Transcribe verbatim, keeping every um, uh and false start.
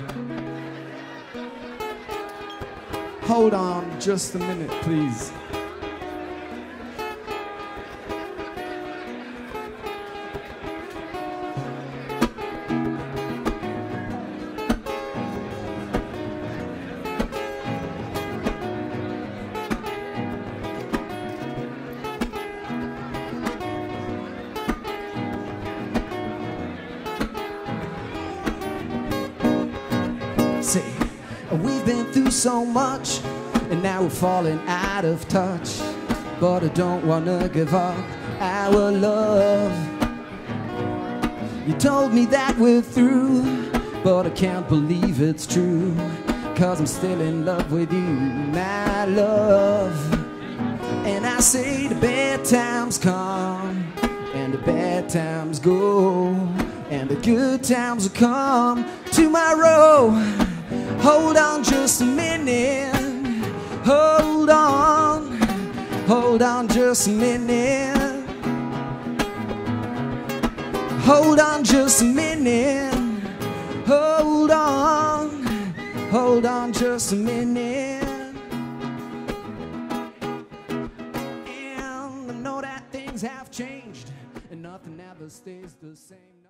Hold on just a minute, please. Say, we've been through so much, and now we're falling out of touch. But I don't wanna give up our love. You told me that we're through, but I can't believe it's true. Cause I'm still in love with you, my love. And I say the bad times come, and the bad times go, and the good times will come tomorrow. Hold on just a minute. Hold on. Hold on just a minute. Hold on just a minute. Hold on. Hold on just a minute. And I know that things have changed, and nothing ever stays the same.